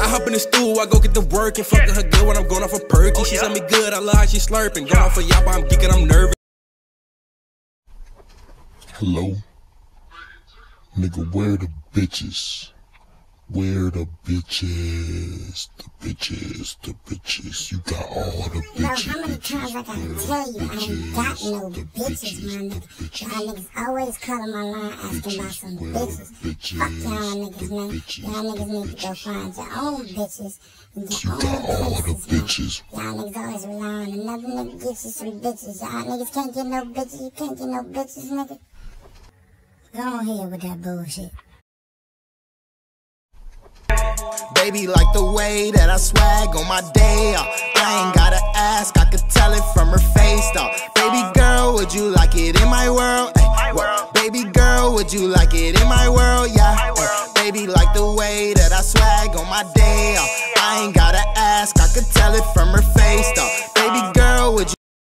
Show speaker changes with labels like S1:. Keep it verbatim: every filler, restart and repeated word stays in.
S1: hop in the stool, I go get the work and fucking her good when I'm going off a perky. She tell me good, I love how she slurping. Going off a yap, I'm geeking, I'm nervous.
S2: Hello? Nigga, where the bitches? Where the bitches? The bitches, the bitches. You got all the bitches.
S3: Bro, how many times I gotta tell you I ain't got no bitches, my nigga. Y'all niggas always calling my line asking about some bitches. Fuck y'all niggas, man. Y'all niggas need to go find your own bitches. And
S2: you got all the bitches.
S3: Y'all niggas always rely on another nigga get you some bitches. Y'all niggas can't get no bitches. You can't get no bitches, nigga. Go on here with that bullshit.
S4: Baby like the way that I swag on my day off. I ain't gotta ask, I could tell it from her face though. Baby girl, would you like it in my world? Ay, well, baby girl, would you like it in my world? Yeah, ay, baby like the way that I swag on my day off. I ain't gotta ask, I could tell it from her face though.